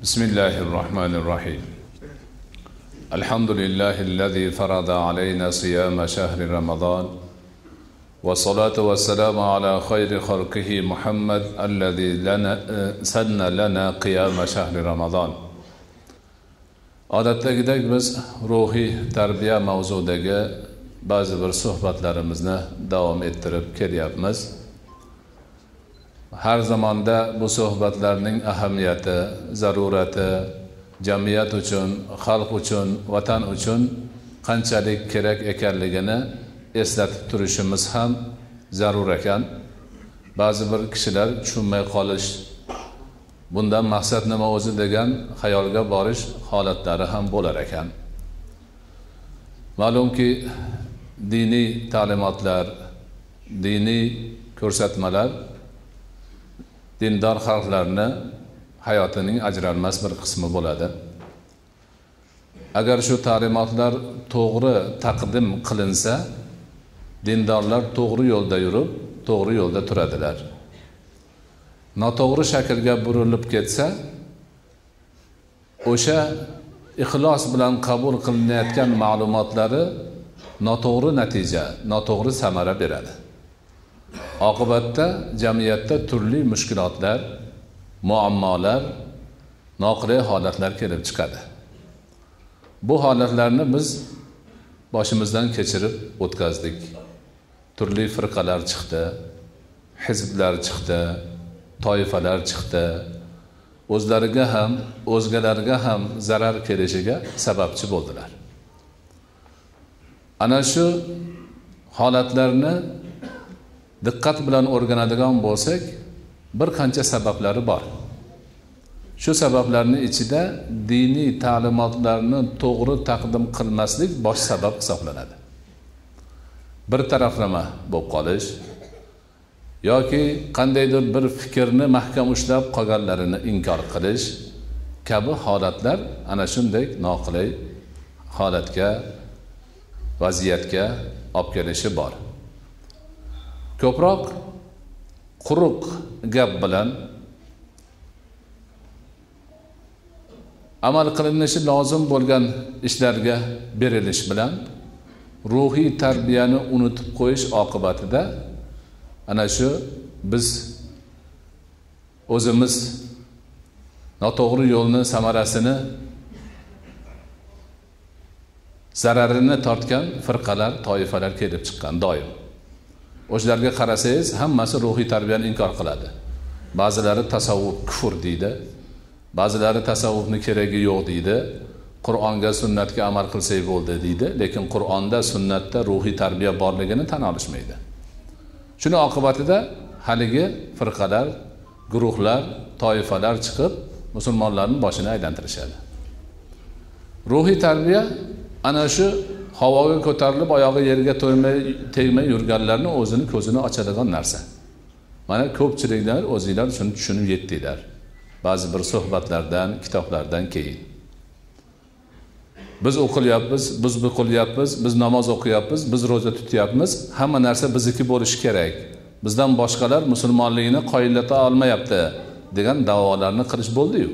بسم الله الرحمن الرحيم الحمد لله الذي فرض علينا صيام شهر رمضان والصلاة والسلام على خير خلقه محمد الذي سن لنا قيام شهر رمضان. Odatdagidek biz ruhiy tarbiya mavzudagi ba'zi bir suhbatlarimizni davom ettirib kelyapmiz. Har zamonda bu suhbatlarning ahamiyati, zarurati, jamiyat uchun, xalq uchun, vatan uchun qanchalik kerak ekanligini eslatib turishimiz ham zarur ekan. Ba'zi bir kishilar tushunmay qolish, bundan maqsad nima o'zi degan xayolga borish holatlari ham bo'lar ekan. Ma'lumki, diniy ta'limotlar, diniy ko'rsatmalar dindor xalqlarni hayotining ajralmas bir qismi bo'ladi. Agar shu ta'limotlar to'g'ri taqdim qilinsa, dindorlar to'g'ri yo'lda yurib, to'g'ri yo'lda turadilar. Noto'g'ri shaklga burilib ketsa, o'sha ixlos bilan qabul qilinayotgan ma'lumotlari noto'g'ri natija, noto'g'ri samara beradi. Oqibatda jamiyatda turli mushkulotlar, muammolar, noqulay holatlar kelib chiqadi. Bu holatlarni biz boshimizdan kechirib o'tkazdik. Turli firqalar chiqdi, hizblar chiqdi, toifalar chiqdi. O'zlariga ham, o'zgalarga ham zarar kelishiga sababchi bo'ldilar. Ana shu holatlarni diqqat bilan o'rganadigan bo'lsak, bir qancha sabablari bor. Shu sabablarning ichida diniy ta'limotlarni to'g'ri taqdim qilmaslik bosh sabab hisoblanadi. Bir taraflama bo'lib qolish yoki qandaydir bir fikrni mahkam ushlab qolganlarini inkor qilish kabi holatlar ana shunday noqulay holatga, vaziyatga olib kelishi bor. Ko'proq quruq gap bilan amal qilinishi lozim bo'lgan ishlarga berilish bilan ruhiy tarbiyani unutib qo'yish oqibatida ana shu biz o'zimiz noto'g'ri yo'lni samarasini, zararini tortgan firqalar, toifalar kelib chiqqan doim. O'shalarga qarasangiz, hammasi ruhiy tarbiyani inkor qiladi. Ba'zilari tasavvuf kufr deydi, ba'zilari tasavvufni keragi yo'q deydi, Qur'onga, sunnatga amal qilsak bo'ldi deydi, lekin Qur'onda, sunnatda ruhiy tarbiya borligini tan olishmaydi. Shuni oqibatida haligi firqalar, guruhlar, toifalar chiqib musulmonlarning boshini aylantirishadi. Ruhiy tarbiya ana shu havoga ko'tarilib, oyog'i yerga tegmay yurganlarni o'zini ko'zini ochadigan narsa. Mana ko'pchiliklar o'zingizlar shuni tushunib yetdinglar. Ba'zi bir suhbatlardan, kitoblardan keyin. Biz o'qilyapmiz, biz bu qilyapmiz, biz namoz o'qiyapmiz, biz roza tutyapmiz, hamma narsa bizniki bo'lishi kerak. Bizdan boshqalar musulmonligini qoyillata olmayapti degan da'volarni qilish bo'ldi-yu.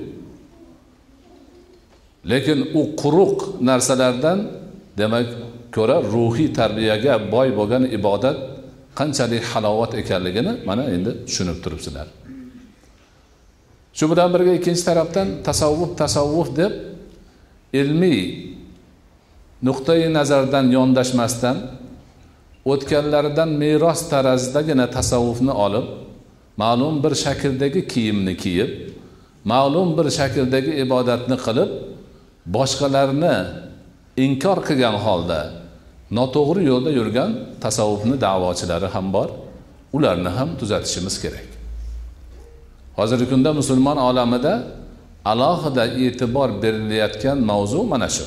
Lekin u quruq narsalardan demak ko'ra ruhiy tarbiyaga boy bo'lgan ibodat qanchalik halovat ekanligini mana endi tushunib turibsizlar. Shu bilan birga ikkinchi tarafdan tasavvuf deb ilmiy nuqtai nazardan yondashmasdan o'tganlaridan meros tarazidagina tasavvufni olib, ma'lum bir shakldagi kiyimni kiyib, ma'lum bir shakldagi ibodatni qilib, boshqalarni inkor qilgan holda noto'g'ri yo'lda yurgan tasavvufni da'vochilari ham bor. Ularni ham tuzatishimiz kerak. Hozirgi kunda musulmon olamida alohida e'tibor berilayotgan mavzu mana shu.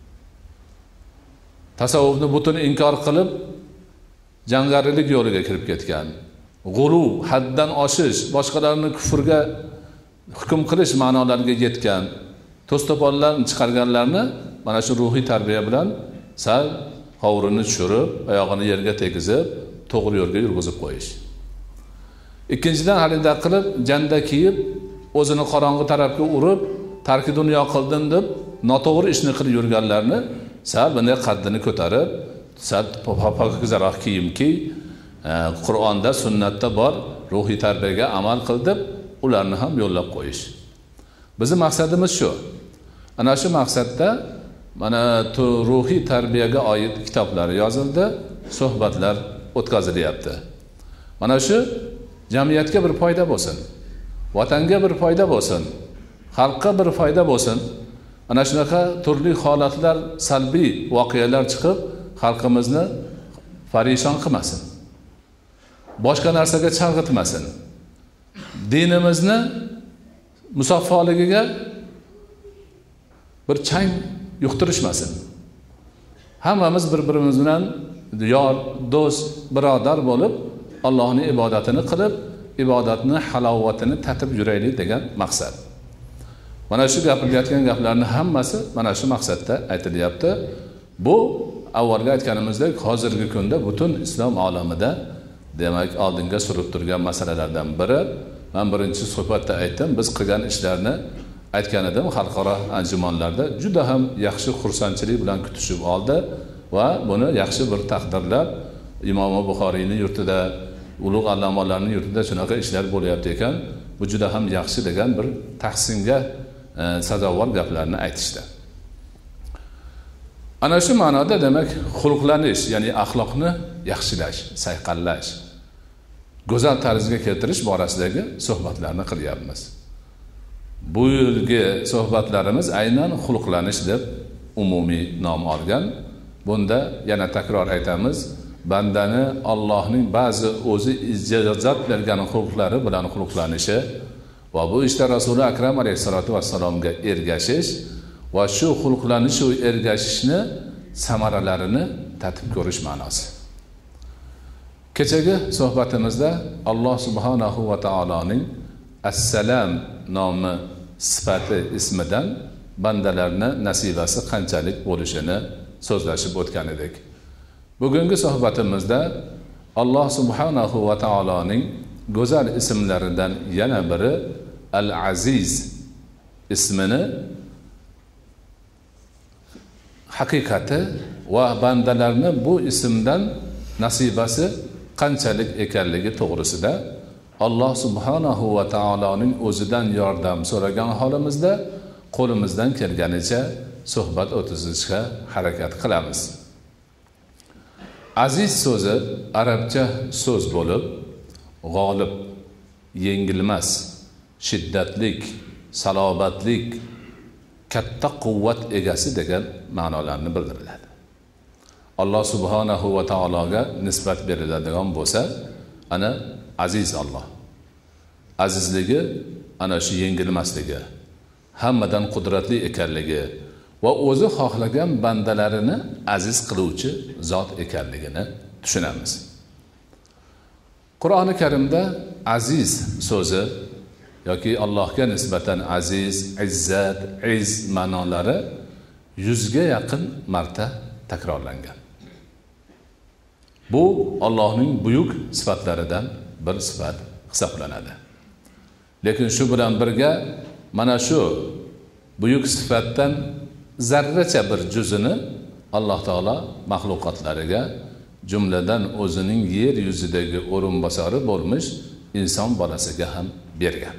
Tasavvufni butun inkor qilib, jangarilik yo'liga kirib ketgan, g'ulu, haddan oshish, boshqalarni kufrga hukm qilish ma'nolariga yetgan to'stoponlarni chiqarganlarni mana shu ruhiy tarbiya bilan sal hovrini tushirib, oyog'ini yerga tegizib, to'g'ri yo'lga yurgizib qo'yish. Ikkinchidan halida qilib, janda kiyib, o'zini qorong'i tarafga urib, tarki dunyo qildim deb noto'g'ri ishni qilib yurganlarni sal bunday qaddini ko'tarib, sal pokizaroq kiyim kiy, Qur'onda, sunnatda bor ruhiy tarbiyaga amal qil deb ularni ham yo'llab qo'yish. Bizning maqsadimiz shu. Ana shu maqsadda mana ruhiy tarbiyaga oid kitoblar yozildi, suhbatlar o'tkazilyapti. Mana shu jamiyatga bir foyda bo'lsin, vatanga bir foyda bo'lsin, xalqqa bir foyda bo'lsin. Ana shunaqa turli holatlar, salbiy voqealar chiqib, xalqimizni farishon qilmasin. Boshqa narsaga chalg'itmasin. Dinimizni musaffoligiga bir chang yuqtirishmasin. Hammamiz bir-birimiz bilan yor, do'st, birodar bo'lib, Allohning ibodatini qilib, ibodatni halovatini tatib yuraylik degan maqsad. Mana shu gapirilayotgan gaplarning hammasi mana shu maqsadda aytilyapti. Bu avvalgi aytganimizdek, hozirgi kunda butun islom olamida demak oldinga surib turgan masalalardan biri. Men birinchi suhbatda aytdim, biz qilgan ishlarni aytgan edim, xalqaro anjumanlarda juda ham yaxshi xursandchilik bilan kutishib oldi va buni yaxshi bir taqdirlab Imom Buxoriyning yurtida, ulug' allamolarning yurtida shunaqa ishlar bo'lyapti ekan, bu juda ham yaxshi degan bir tahsinga sazovor gaplarni aytishdi. Ana shu ma'noda demak xulqlanish, ya'ni axloqni yaxshilash, sayqallash, go'zal tarzga keltirish borasidagi suhbatlarni qilyapmiz. Bu yilgi suhbatlarimiz aynan xulqlanish deb umumiy nom olgan. Bunda yana takror aytamiz, bandani Allohning ba'zi o'zi ijozat bergan xulqlari bilan xulqlanishi va bu ishda Rasuli akram alayhisolatu vassalomga ergashish va shu xulqlanish va ergashishni samaralarini tatib ko'rish ma'nosi. Kechagi suhbatimizda Alloh subhanahu va taoloning Assalam nomi sifati ismidan bandalarning nasibasi qanchalik bo'lishini so'zlashib o'tgan edik. Bugungi suhbatimizda Alloh subhanahu va taoloning go'zal ismlaridan yana biri Al-Aziz ismini haqiqati va bandalarning bu ismdan nasibasi qanchalik ekanligi to'g'risida Alloh subhanahu va taoloning o'zidan yordam so'ragan holimizda qo'limizdan kelganicha suhbat o'tkazishga harakat qilamiz. Aziz so'zi arabcha so'z bo'lib, g'olib, yengilmas, shiddatlik, salobatlik, katta quvvat egasi degan ma'nolarni bildiradi. Alloh subhanahu va taologa nisbat beriladigan bo'lsa, ana aziz Alloh. Azizligi ana shu yengilmasligi, hammadan qudratli ekanligi va o'zi xohlagan bandalarini aziz qiluvchi zot ekanligini tushunamiz. Qur'oni Karimda aziz so'zi yoki Allohga nisbatan aziz, izzat, iz ma'nolari 100 ga yaqin marta takrorlangan. Bu Allohning buyuk sifatlaridan bir sifat hisoblanadi. Lekin shu bilan birga mana shu buyuk sifatdan zarracha bir juzini Alloh taolo mahluqotlariga, jumladan o'zining yer yuzidagi o'rinbosari bo'lmish inson bolasiga ham bergan.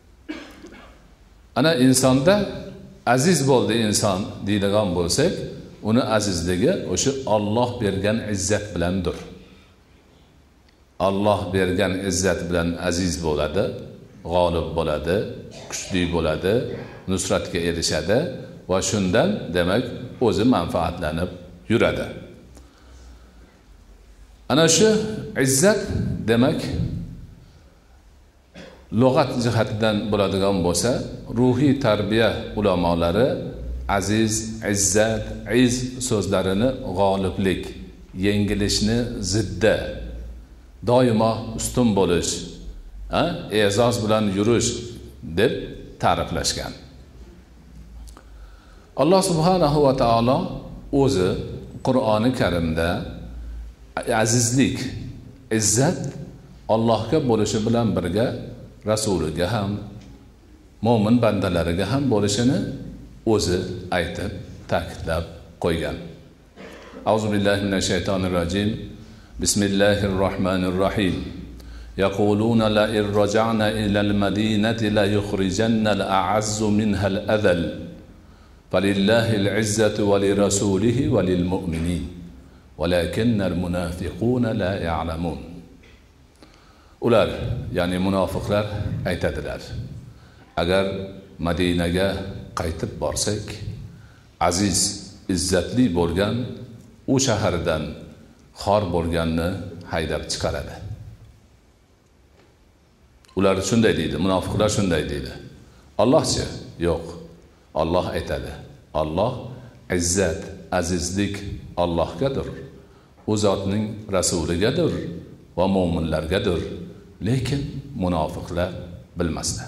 Ana insonda aziz bo'ldi inson deydigan bo'lsak, uni azizligi o'sha Alloh bergan izzat bilandir. Alloh bergan izzat bilan aziz bo'ladi, g'olib bo'ladi, kuchli bo'ladi, nusratga erishadi va shundan demak o'zi manfaatlanib yuradi. Ana shu izzat demak lug'at jihatidan bo'ladigan bo'lsa, ruhiy tarbiya ulamolari aziz, izzat, iz so'zlarini g'oliblik, yengilishni ziddi, doimo ustun bo'lish, e'zoz bilan yurish deb ta'riflashgan. Alloh subhanahu va taolo o'zi Qur'oni Karimda azizlik, izzat Allohga bo'lishi bilan birga rasuliga ham, mo'min bandalariga ham bo'lishini o'zi aytib ta'kidlab qo'ygan. Auzu billahi minash shaytonir rojim. Bismillahir rohmanir rohim. Yaquluna la in raja'na ila al-madinati la yukhrijanna al-a'azzu minha al-adhal. Falillahi al-'izzatu wa lirasulihi wa lilmu'minin. Walakinna al-munafiquna la ya'lamun. Ular, ya'ni munofiqlar aytadilar: agar Madinaga qaytib borsak, aziz, izzatli bo'lgan u shahardan xor bo'lganni haydab chiqaradi. Ular shunday deydi, munofiqlar shunday deydi. Allohchi? Yo'q. Alloh aytadi. Alloh izzat, azizlik Allohgadir. U zotning rasuligadir va mu'minlargadir. Lekin munofiqlar bilmaslar.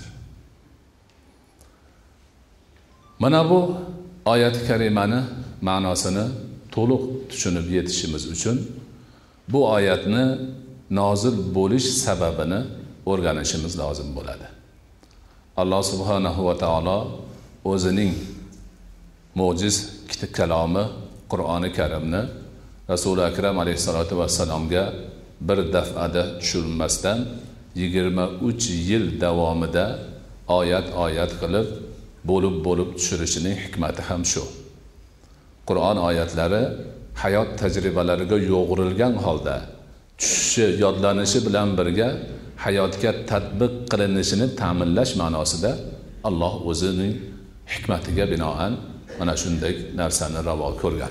Mana bu oyat karimani ma'nosini to'liq tushunib yetishimiz uchun bu oyatni nozil bo'lish sababini o'rganishimiz lozim bo'ladi. Alloh subhanahu va taolo o'zining mo'jiz kalomi Qur'oni Karimni Rasul akram alayhisolatu vassalomga bir daf'ada tushirmasdan 23 yil davomida oyat qilib bo'lib tushirishining hikmati ham shu. Qur'on oyatlari hayot tajribalariga yo'g'rilgan holda tushishi, yodlanishi bilan birga hayotga tatbiq qilinishini ta'minlash ma'nosida Alloh o'zining hikmatiga binoan mana shunday narsani ravo ko'rgan.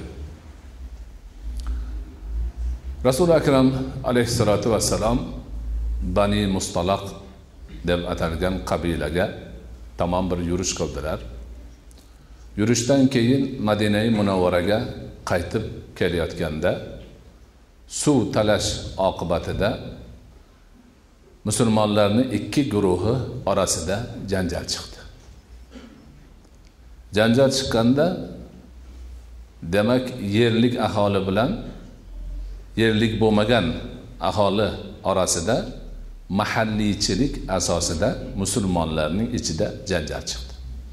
Rasul akram alayhissalatu vassalam Bani Mustalaq deb atalgan qabilaga tamom bir yurish qildilar. Yurishdan keyin Madina-i Munawvaraga qaytib kelayotganda suv talash oqibatida musulmonlarning ikki guruhi orasida janjal chiqdi. Janjal chiqqanda demak yerlik aholi bilan yerlik bo'lmagan aholi orasida mahalliychilik asosida musulmonlarning ichida janjal chiqdi.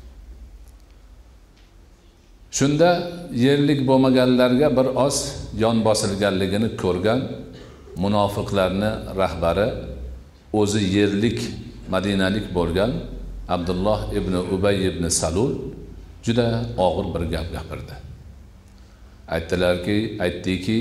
Shunda yerlik bo'lmaganlarga bir oz yon bosilganligini ko'rgan munofiqlarning rahbari o'zi yerlik madinalik bo'lgan Abdulloh ibn Ubay ibn Salul juda og'ir bir gap gapirdi. Aytdiki,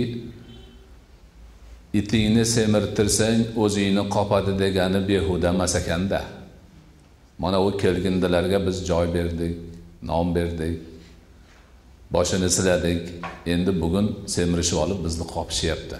itingni semirtirsang o'zingni qopadi degani behuda emas ekanda. Mana u kelgindilarga biz joy berdik, nom berdik, boshini siladik. Endi bugun semirishib olib bizni qopishyapti.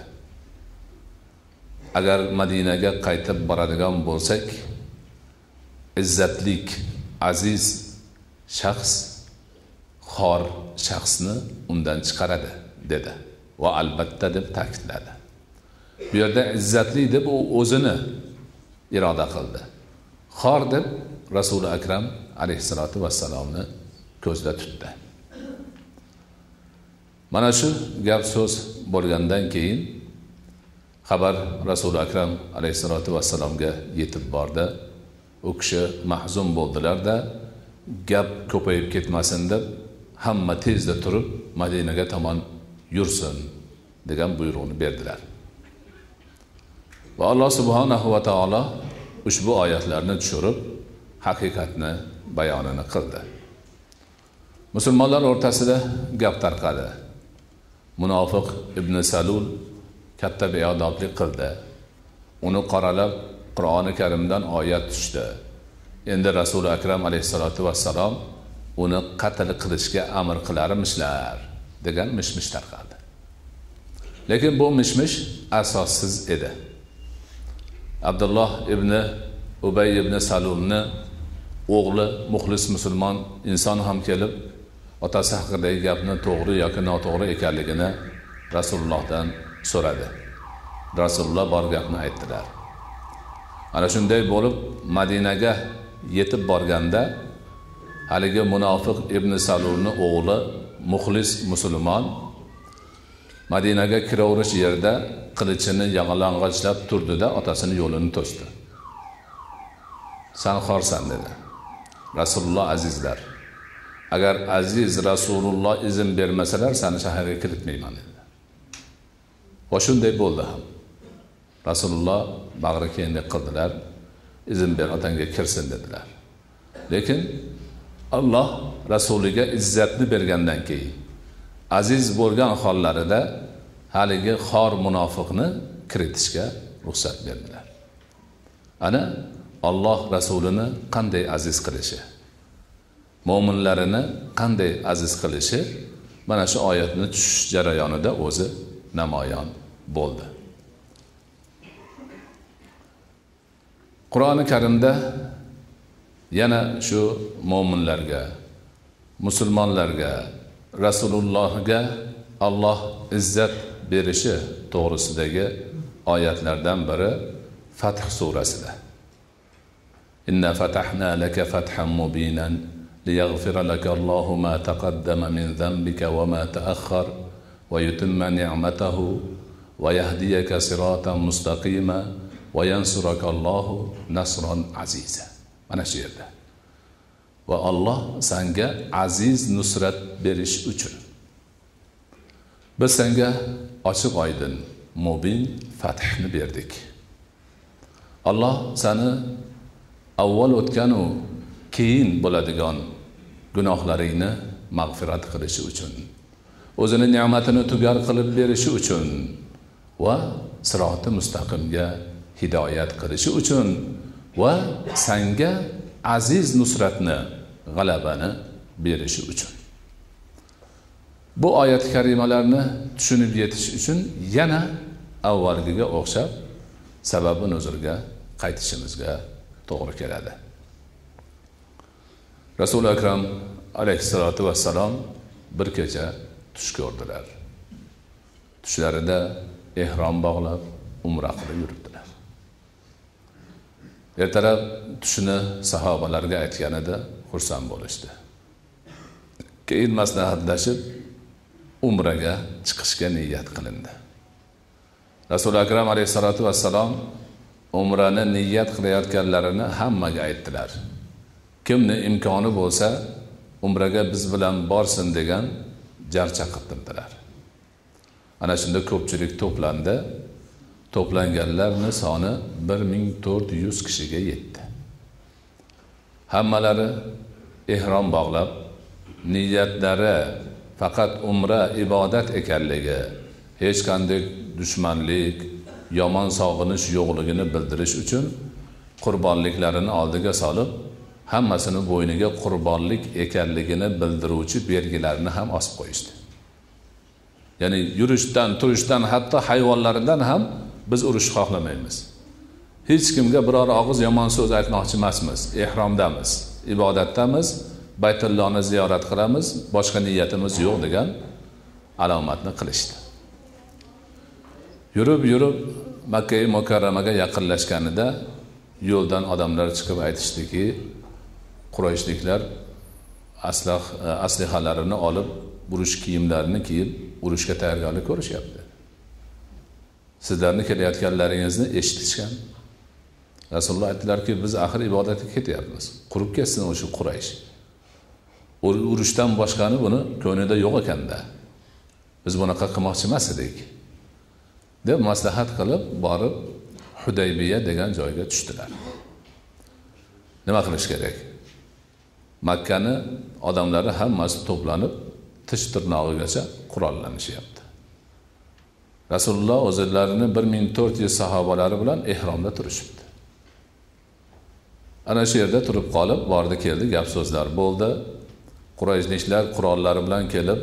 Agar Madinaga qaytib boradigan bo'lsak, izzatlik, aziz shaxs xor shaxsni undan chiqaradi dedi va albatta deb ta'kidladi. Bu yerda izzatli deb u o'zini iroda qildi. Xor deb Rasul akram alayhissalatu vassalomni ko'zda tutdi. Mana shu gap so'z bo'lgandan keyin xabar Rasul akram alayhissalatu vassalomga yetib bordi. U kishi mahzun bo'ldilar-da, gap ko'payib ketmasin deb hamma tezda turib Madinaga tomon yursin degan buyruqni berdilar. Va Alloh subhanahu va taolo ushbu oyatlarni tushirib haqiqatni bayonini qildi. Musulmonlar o'rtasida gap tarqadi. Munofiq ibn Salul katta beodoblik qildi. Uni qoralab Qur'oni Karimdan oyat tushdi. Endi Rasul akram alayhissalatu vassalom uni qatl qilishga amr qilarmishlar degan mishmish tarqaldi. Lekin bu mishmish asossiz edi. Abdulloh ibn Ubay ibn Salulni o'g'li muxlis musulmon inson ham kelib otasi haqidagi gapni to'g'ri yoki noto'g'ri ekanligini Rasulullohdan so'radi. Rasululloh bor gapni aytdilar. Ana shunday bo'lib Madinaga yetib borganda haligi munofiq ibn Salulni o'g'li muxlis musulmon Madinaga kiraverish yerda qilichini yag'alang'ochlab turdida otasini yo'lini to'sdi. San xorsan dedi. Rasululloh azizlar. Agar aziz Rasululloh izn bermasalar, seni shaharga kiritmayman dedi. Va shunday bo'ldi ham. Rasululloh bag'ri kenglik qildilar, izn ber otangga kirsin dedilar. Lekin Alloh rasuliga izzatni bergandan keyin aziz bo'lgan hollarida haligi xor munofiqni kiritishga ruxsat berdilar. Ana Alloh rasulini qanday aziz qilishi, mo'minlarini qanday aziz qilishi mana shu oyatni tushish jarayonida o'zi namoyon bo'ldi. Qur'oni Karimda yana shu mo'minlarga, musulmonlarga, Rasulullohga Alloh izzat berishi to'g'risidagi oyatlardan biri Fath surasida. Inna fatahna laka fathan mubinan liyaghfira laka Allohu ma taqaddama min dhanbika wa ma ta'akhkhar wa yutimma ni'matahu wa yahdiyaka siratan mustaqima va yansuraka Allohu nasran aziza. Mana shu yerda. Va Alloh senga aziz nusrat berish uchun biz senga ochiq oydin mubin fathni berdik. Alloh seni avval o'tgan u keyin bo'ladigan gunohlaringni mag'firat qilishi uchun, o'zini ne'matini tugar qilib berishi uchun va siroti mustaqimga hidoyat qilishi uchun va senga aziz nusratni, g'alabani berishi uchun. Bu oyat karimalarni tushunib yetish uchun yana avvalgiga o'xshab sababi nuzulga qaytishimizga to'g'ri keladi. Rasul akram alayhissalatu vassalom bir kecha tush ko'rdilar. Tushlarida ihrom bog'lab umra qilib yuribdilar. Ertalab tushini sahobalarga aytganida xursand bo'lishdi. Keyin maslahatlashib umraga chiqishga niyat qilindi. Rasul akram alayhissalatu vassalom umrani niyat qilayotganlarini hammaga aytdilar. Kimni imkoni bo'lsa umraga biz bilan borsin degan jar chaqirtirdilar. Ana shunda ko'pchilik to'plandi. To'planganlarning soni 1400 kishiga yetdi. Hammalari ihrom bog'lab, niyatlari faqat umra ibodat ekanligi, hech qanday dushmanlik, yomon sog'inish yo'qligini bildirish uchun qurbonliklarini oldiga solib, hammasini bo'yniga qurbonlik ekanligini bildiruvchi belgilarni ham osib qo'yishdi. Ya'ni yurishdan, turishdan, hatto hayvonlaridan ham biz urush xohlamaymiz. Hech kimga biror og'iz yomon so'z aytmoqchi emasmiz. Ihromdamiz, ibodatdamiz, Baytullohni ziyorat qilamiz, boshqa niyatimiz yo'q degan alomatni qilishdi. Yurib Makka mukarramaga yaqinlashganida yo'ldan odamlar chiqib aytishdiki, Qurayshliklar aslihalarini olib, urush kiyimlarini kiyib, urushga tayyorgarlik ko'rishyapti. Sizlarni kelayotganlaringizni eshitishgan. Rasululloh aytdilarki, biz axir ibodatga ketyapmiz. Qurib ketsin o'sha Quraysh. Urushdan boshqani buni ko'nglida yo'q ekanda. Biz bunaqa qilmoqchi emas edik deb maslahat qilib borib Hudaybiya degan joyga tushdilar. Nima qilish kerak? Makkani odamlari hammasi to'planib, tish tirnog'igacha qurollanishayapti. Rasululloh o'zlarini 1400 sahobalari bilan ihromda turishibdi. Ana shu yerda turib qolib, bordi keldi, gap so'zlar bo'ldi. Qurayshliklar qurollari bilan kelib,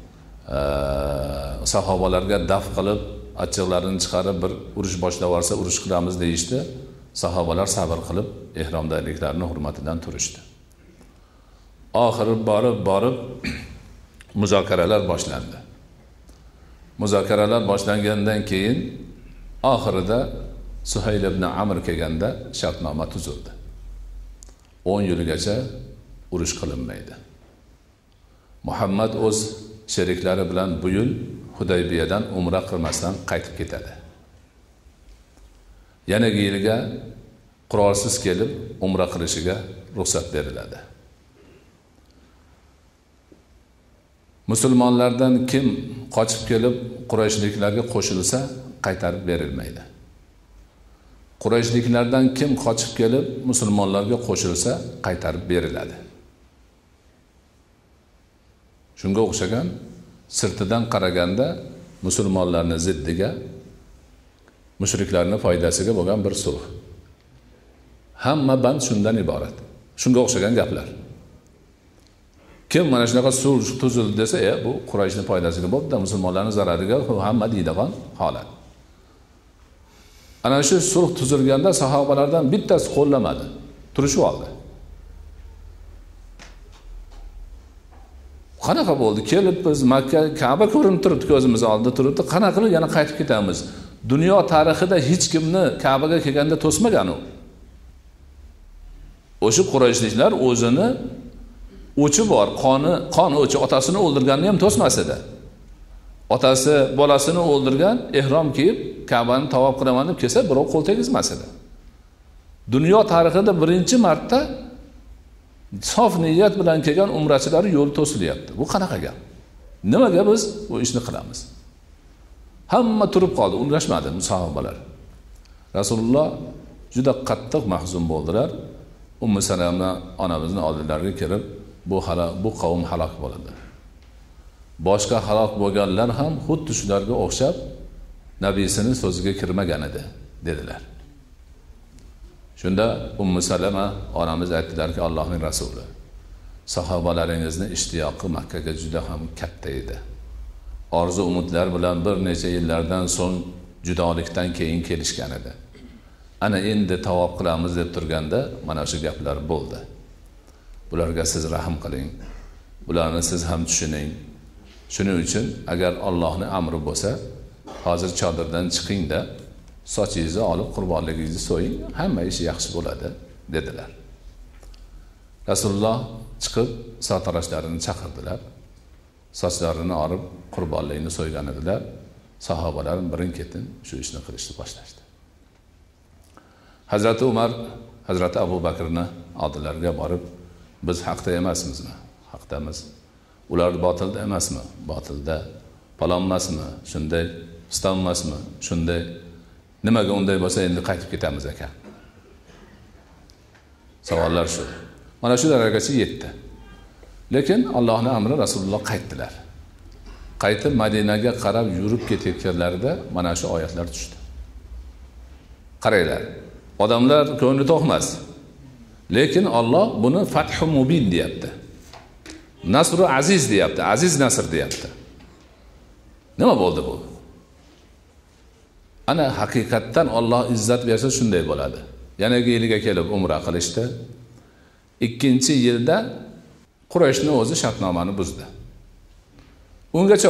sahobalarga daf qilib, achchiqlarini chiqarib bir urush boshlab olsa urush qilamiz deyishdi. Sahobalar sabr qilib ihromdaliklarini hurmatidan turishdi. Oxiri borib muzokaralar boshlandi. Muzokaralar boshlangandan keyin oxirida Suhayl ibn Amr kelganda shartnoma tuzildi. 10 yilgacha urush qilinmaydi. Muhammad o'z sheriklari bilan bu yil Hudaybiyadan umra qilmasdan qaytib ketadi. Yanagi yilga qurolsiz kelib umra qilishiga ruxsat beriladi. musulmonlardan kim qochib kelib Qurayshliklarga qo'shilsa qaytarib berilmaydi. Qurayshliklardan kim qochib kelib musulmonlarga qo'shilsa qaytarib beriladi. Shunga o'xshagan sirtidan qaraganda musulmonlarning ziddiga, mushriklarning foydasiga bo'lgan bir sulh. Hamma band shundan iborat. Shunga o'xshagan gaplar. Kim mana shunaqa sulh tuzildi desa, bu Qurayshning foydasiga bo'ldi, musulmonlarning zarariga hamma deydigan holat. Ana shu sulh tuzilganda sahobalardan bittasi qo'llamadi, turishib oldi. Qanaqa bo'ldi? Kelib biz Makka, Ka'ba ko'rinib turibdi, ko'zimiz oldida turibdi. Qanaqa qilib yana qaytib ketamiz? Dunyo tarixida hech kimni Ka'baga kelganda to'smagan u. O'sha Qurayshliklar o'zini o'chi bor, qon o'chi otasini o'ldirganini ham to'smas edi. Otasi bolasini o'ldirgan, ihrom kiyib Ka'bani tavob qilaman deb kelsa, birov qo'l tegizmas edi. Dunyo tarixida birinchi marta sof niyat bilan kelgan umrachilar yo'l to'silyapti. Bu qanaqa gap? Nimaga biz bu ishni qilamiz? Hamma turib qoldi, unlashmadi sahobalar. Rasululloh juda qattiq mahzun bo'ldilar. Ummu Salama onamizning oldilariga kelib, bu qavm halok bo'ladi. Boshqa halok bo'lganlar ham xuddi shularga o'xshab nabiysining so'ziga kirmagan edi, dedilar. Shunda Ummu Salama onamiz aytdilarki, Allohning rasuli, sahobalaringizning ishtiyoqi Makkaga juda ham katta edi. Orzu umidlar bilan bir necha yillardan so'ng judolikdan keyin kelishgan edi. Ana endi tavob qilamiz deb turganda mana shu gaplar bo'ldi. Bularga siz rahim qiling. Bularni siz ham tushuning. Shuning uchun agar Allohning amri bo'lsa, hozir chodirdan chiqing-da, sochingizni olib qurbonligingizni so'ying, hamma ish yaxshi bo'ladi, dedilar. Rasululloh chiqib sartarashlarini chaqirdilar. Sochlarini olib qurbonlikni so'ygan edilar. Sahobalar birin-ketin shu ishni qilishni boshlashdi. Hazrati Umar, Hazrati Abu Bakrni oldilariga borib, biz haqda emasmizmi? Haqdamiz. Ular botilda emasmi? Botilda. Palonmasmi? Shunday. Pistonmasmi? Shunday. Nimaga unday bo'lsa endi qaytib ketamiz ekan? Savollar shu. Mana shu darajagacha yetdi. Lekin Allohning amri Rasululloh qaytdilar. Qaytib Madinaga qarab yurib ketayotganlarida mana shu oyatlar tushdi. Qaranglar. Odamlar ko'ngli to'qmas. Lekin Alloh buni Fathu Mubin deyapti. Nasru Aziz deyapti. Aziz Nasr deyapti. Nima bo'ldi bu? Ana haqiqatdan Alloh izzat bersa shunday bo'ladi. Yanagi yiliga kelib umra qilishdi. 2-yilda Qurayshning o'zi shartnomani buzdi. Ungacha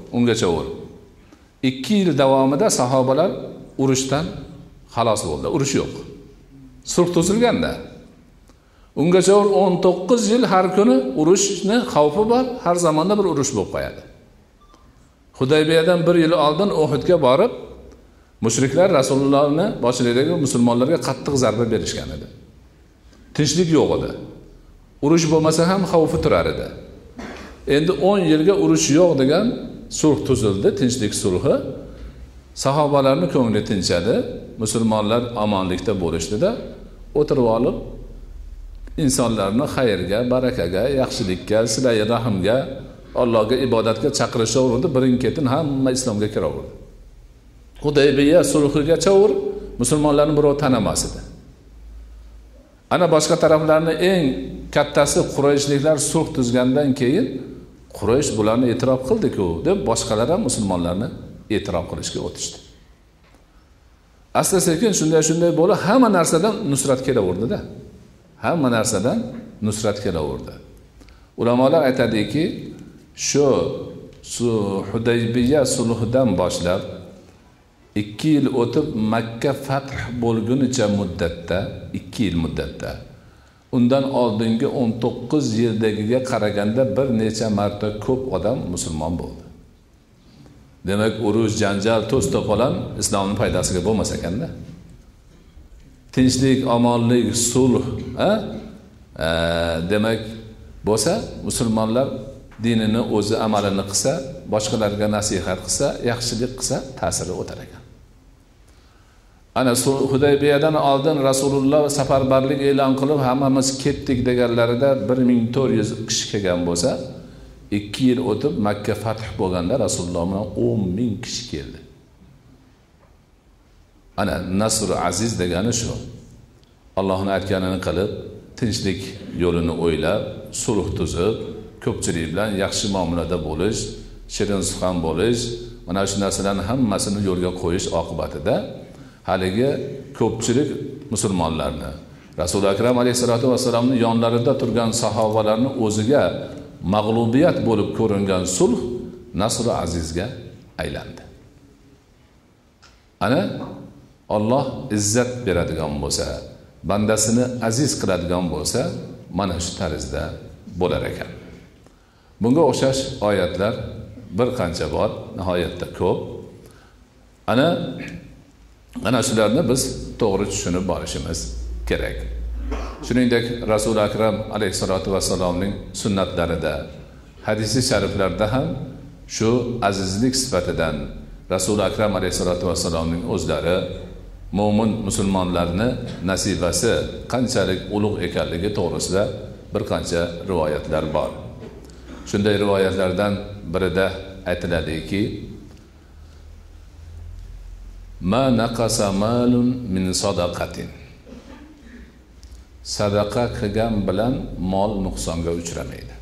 2 yil davomida sahobalar urushdan xalos bo'ldi. Urush yo'q. Sulh tuzilganda. Ungacha 19 yil har kuni urushni xavfi bor, har zamonda bir urush bo'lib qo'yadi. Hudaybiyadan 1 yil oldin Uhudga borib, mushriklar Rasulullohning boshidagi musulmonlarga qattiq zarba berishgan edi. Tinchlik yo'q edi. Urush bo'lmasa ham xavfi turar edi. Endi 10 yilga urush yo'q degan sulh tuzildi, tinchlik sulhi. Sahobalarning ko'ngli tinchadi, musulmonlar omonlikda bo'lishdida, o'tirib olib insonlarni xayrga, barakaga, yaxshilikka, silay rahmga, Allohga ibodatga chaqirishaverdi, birin-ketin hamma islomga kiraverdi. Hudaybiya sulhigacha musulmonlarning birov tanamas edi. Ana boshqa taraflarning eng kattasi Qurayshliklar sulh tuzgandan keyin Quraysh bularni e'tirof qildi-ku deb boshqalar ham musulmonlarni e'tirof qilishga o'tishdi. Asta-sekin shunday bo'lib hamma narsadan nusrat kelaverdi-da. Hamma narsadan nusrat kelaverdi. Ulamolar aytadiki, shu Hudaybiya sulhidan boshlab 2 yil o'tib Makka fath bo'lgunicha muddatda, 2 yil muddatda, undan oldingi 19 yildagiga qaraganda bir necha marta ko'p odam musulmon bo'ldi. Demak, urush, janjal, to's-to'polon islomning foydasiga bo'lmas ekanda. Tinchlik, omonlik, sulh, demak bo'lsa musulmonlar dinini o'zi amalini qilsa, boshqalarga nasihat qilsa, yaxshilik qilsa ta'siri o'tar ekan. Ana Hudaybiyadan oldin Rasululloh safarbarlik e'lon qilib, hammamiz ketdik deganlarida 1400 kishi kelgan bo'lsa, 2 yil o'tib Makka fath bo'lganda Rasululloh bilan 10.000 kishi keldi. Ana Nasr Aziz degani shu. Allohning aytganini qilib, tinchlik yo'lini o'ylab, sulh tuzib, ko'pchilik bilan yaxshi muomalada bo'lish, shirin suxan bo'lish, mana shu narsalarni hammasini yo'lga qo'yish oqibatida haligi ko'pchilik musulmonlarni, Rasul akram alayhisolatu vasallamning yonlarida turgan sahobalarni o'ziga mag'lubiyat bo'lib ko'ringan sulh Nasr Azizga aylandi. Ana Alloh izzat beradigan bo'lsa, bandasini aziz qiladigan bo'lsa, mana shu tarzda bo'lar ekan. Bunga o'xshash oyatlar bir qancha bor, nihoyatda ko'p. Ana shularni biz to'g'ri tushunib borishimiz kerak. Shuningdek, Rasul akram alayhisolatu vasallamning sunnatlarida, hadisi shariflarda ham shu azizlik sifatidan Rasul akram alayhisolatu vasallamning o'zlari mo'min musulmonlarni nasibasi qanchalik ulug' ekanligi to'g'risida bir qancha rivoyatlar bor. Shunday rivoyatlardan birida aytiladiki, ma naqasa malun min sadaqatin. Sadaqa qilgan bilan mol nuqsonga uchramaydi.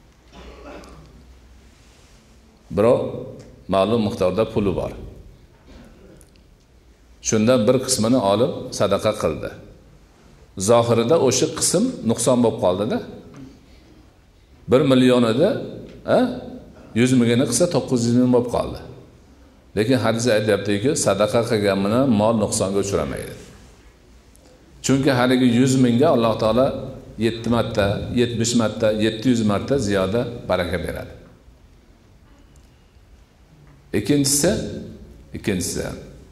Birov ma'lum miqdorda puli bor. Shundan bir qismini olib sadaqa qildi. Zohirida o'sha qism nuqson bo'lib qoldi-da. 1 million edi, 100 mingini qilsa 900 ming bo'lib qoldi. Lekin hadis aytayaptiki, sadaqa qilgan bilan mol nuqsonga uchramaydi. Chunki haligi 100 mingga Alloh taolo 7 marta, 70 marta, 700 marta ziyoda baraka beradi. Ikkinchisi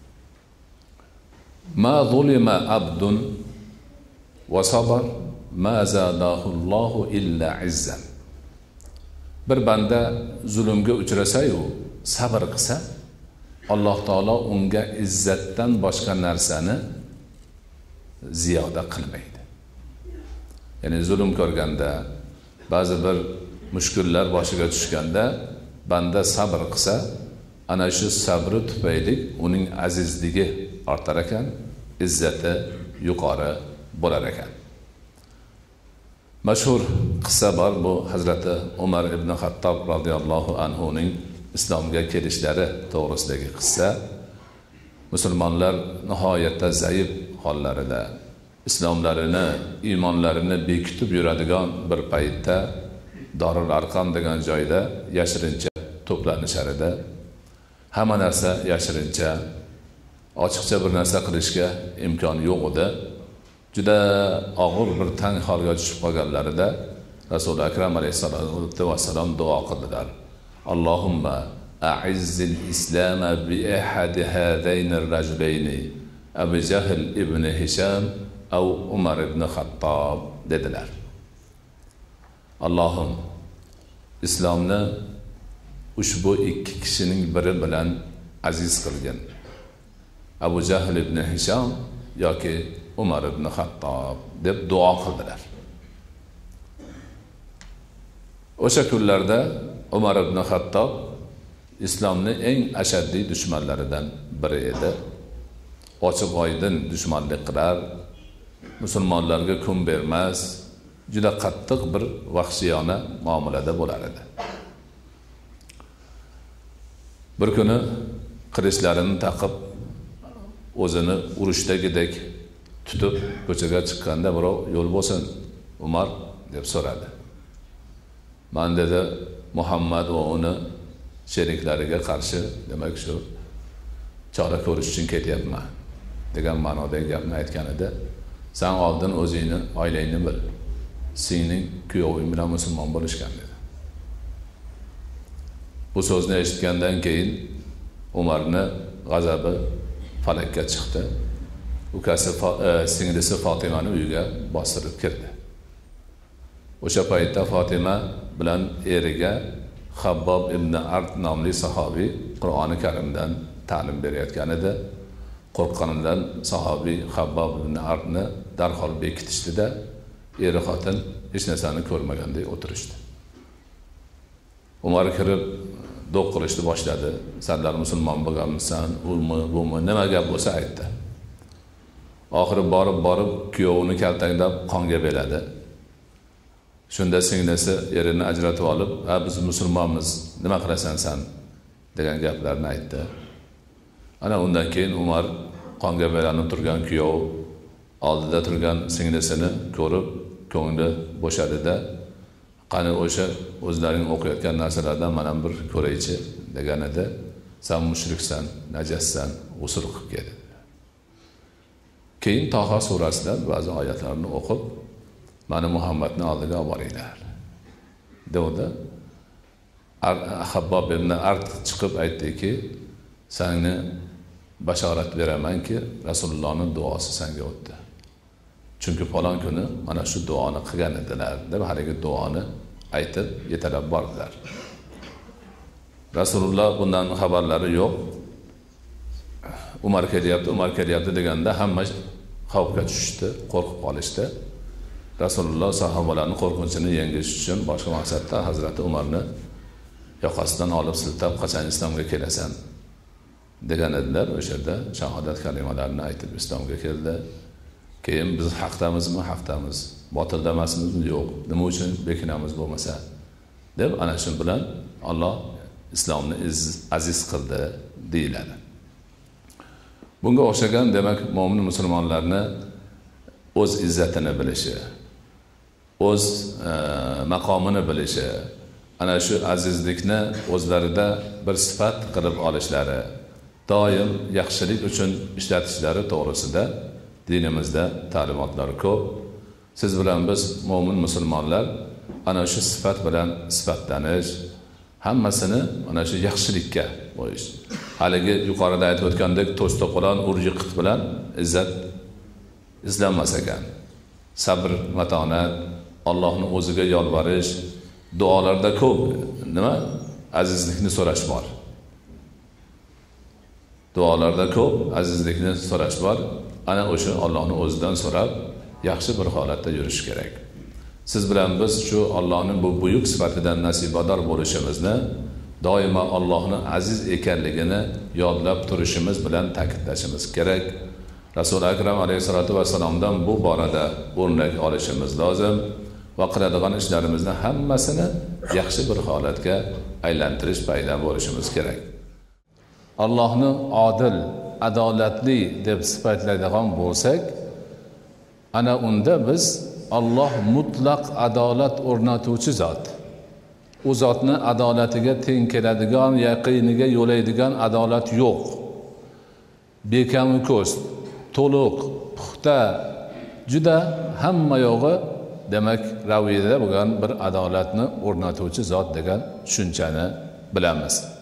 ma zulima abdun wa sabar ma zadahu Allahu illa izzan. Bir banda zulmga uchrasa-yu sabr qilsa, Alloh taolo unga izzatdan boshqa narsani ziyoda qilmaydi. Ya'ni zulm ko'rganda, ba'zi bir mushkullar boshiga tushganda banda sabr qilsa, ana shu sabri tufayli uning azizligi ortar ekan, izzati yuqori bo'lar ekan. Mashhur qissa bor, bu Hazrati Umar ibn Xattob radhiyallohu anhu ning islomga kelishlari to'g'risidagi qissa. Musulmonlar nihoyatda zaif hollarida islomlarini, iymonlarini bekitib yuradigan bir paytda Darul Arqam degan joyda yashirincha to'planishar edi. Hamma narsa yashirincha, ochiqcha bir narsa qilishga imkon yo'q edi. Juda og'ir bir tang holga tushib qolganlarida Rasul akram alayhisolatu vasallam duo qildilar. Allohumma a'izzil islam bi ahad hadayn ar-rajulayn Abu Jahl ibn Hisham aw Umar ibn Xattob dedilar. Allohim islomni ushbu ikki kishining biri bilan aziz qilgin. Abu Jahl ibn Hisham yoki Umar ibn Xattob deb duo qildilar. O'sha kunlarda Umar ibn Xattob islomning eng ashaddiy dushmanlaridan biri edi. Ochiq oydin dushmanlik qilar, musulmonlarga kun bermas, juda qattiq bir vahshiyona muomalada bo'lar edi. Bir kuni qilichlarini taqib, o'zini urushdagidek tutib ko'chaga chiqqanda birov yo'l bo'lsin Umar deb so'radi. Men dedi Muhammad va uni sheriklariga qarshi, demak shu chora ko'rish uchun ketyapman degan ma'nodagi gapni aytgan edi. Sen oldin o'zingni, oilangni bil. Sening kuyoving bilan musulmon bo'lishgan dedi. Bu so'zni eshitgandan keyin Umarni g'azabi falakka chiqdi. Ukasi singlisi Fatimani uyiga bostirib kirdi. O'sha paytda Fatima bilan eriga Habbob ibn Art nomli sahobiy Qur'oni Karimdan ta'lim berayotgan edi. Qo'rqqanidan sahobiy Habbob ibn Artni darhol bekitishdi-da, eri xotin hech narsani ko'rmagandek o'tirishdi. Umar kirib do'q qilishni boshladi. Sanlar musulmon bo'lganmisan, bumi nima gap bo'lsa aytdi. Oxiri borib kuyovini kaltaklab qonga beladi. Shunda singlisi erini ajratib olib, "Ha, biz musulmonmiz, nima qilasan sen?" degan gaplarni aytdi. Ana undan keyin Umar qonga belanib turgan kuyov oldida turgan singlisini ko'rib, ko'ngli bo'shadi-da, "Qani o'sha o'zlaring o'qiyotgan narsalardan mana bir ko'raychi" degan edi. "Sen mushriksan, najassan, g'usl qilib kel." Keyin Toha surasidan ba'zi oyatlarni o'qib, "Mani Muhammadni oldiga olib boringlar" dedi. Habbob ibn Art chiqib aytdiki, "Seni bashorat beramanki, Rasulullohning duosi senga o'tdi. Chunki falon kuni mana shu duoni qilgan edilar" deb haligi duoni aytib yetalab bordilar. Rasululloh bundan xabarlari yo'q. Umar kelyapti deganda hamma xavfga tushdi, qo'rqib qolishdi. Rasululloh sahobalarning qo'rqinchini yengish uchun boshqa maqsadda Hazrati Umarni yoqasidan olib siltab, "Qachon islomga kelasan?" degan edilar. O'sha yerda shahodat kalimalarini aytib islomga keldi. Keyin "Biz haqdamizmi? Haqdamiz. Botilda emasmizmi? Yo'q. Nima uchun bekinamiz bo'lmasa?" deb ana shu bilan Alloh islomni aziz qildi deyiladi. Bunga o'xshagan demak mo'min musulmonlarni o'z izzatini bilishi, o'z maqomini bilishi, ana shu azizlikni o'zlarida bir sifat qilib olishlari, doim yaxshilik uchun ishlatishlari to'g'risida dinimizda ta'limotlar ko'p. Siz bilan biz mo'min musulmonlar ana shu sifat bilan sifatlanish, hammasini mana shu yaxshilikka qo'yish. Haligi yuqorida aytib o'tgandek to'sto'qolon urjiqit bilan izzat izlanmas ekan. Sabr, matonat, Allohning o'ziga yolborish, duolarda ko'p nima azizlikni so'rash bor. Duolarda ko'p azizlikni so'rash bor. Ana o'sha Allohning o'zidan so'rab yaxshi bir holatda yurish kerak. Siz bilan biz shu Allohning bu buyuk sifatidan nasibador bo'lishimizni, doimo Allohning aziz ekanligini yodlab turishimiz bilan ta'kidlashimiz kerak. Rasul akram alayhisolatu vasallamdan bu borada o'rnak olishimiz lozim va qiladigan ishlarimizni hammasini yaxshi bir holatga aylantirish paydo bo'lishimiz kerak. Allohni odil, adolatli deb sifatlaydigan bo'lsak, ana unda biz Alloh mutlaq adolat o'rnatuvchi zot. U zotni adolatiga teng keladigan, yaqiniga yo'laydigan adolat yo'q. Bekami ko'z, to'liq, puxta, juda hamma yo'g'i demak raviyada bo'lgan bir adolatni o'rnatuvchi zot degan tushunchani bilamiz.